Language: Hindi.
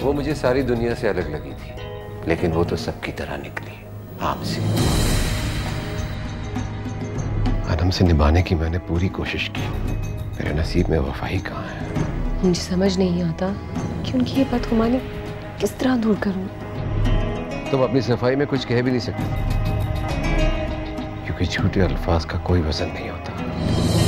वो मुझे सारी दुनिया से अलग लगी थी, लेकिन वो तो सबकी तरह निकली, आपसे। आदम से निभाने की मैंने पूरी कोशिश की, मेरे नसीब में वफाई कहाँ है। मुझे समझ नहीं आता कि उनकी ये बदगुमानी किस तरह दूर करूं। तुम अपनी सफाई में कुछ कह भी नहीं सकते, क्योंकि झूठे अल्फाज का कोई वजन नहीं होता।